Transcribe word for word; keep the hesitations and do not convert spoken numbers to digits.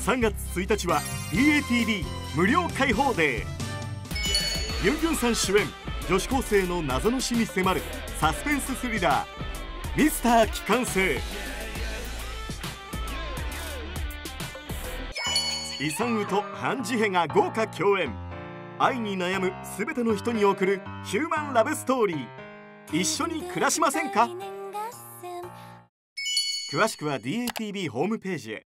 さんがつついたちは ディーエーティービー 無料開放デー。ユン・ギュンさん主演、女子高生の謎の死に迫るサスペンススリラー、ミスター機関生。イ・サンウとハン・ジヘが豪華共演。愛に悩む全ての人に送るヒューマンラブストーリー。一緒に暮らしませんか？詳しくは ディーエーティービー ホームページへ。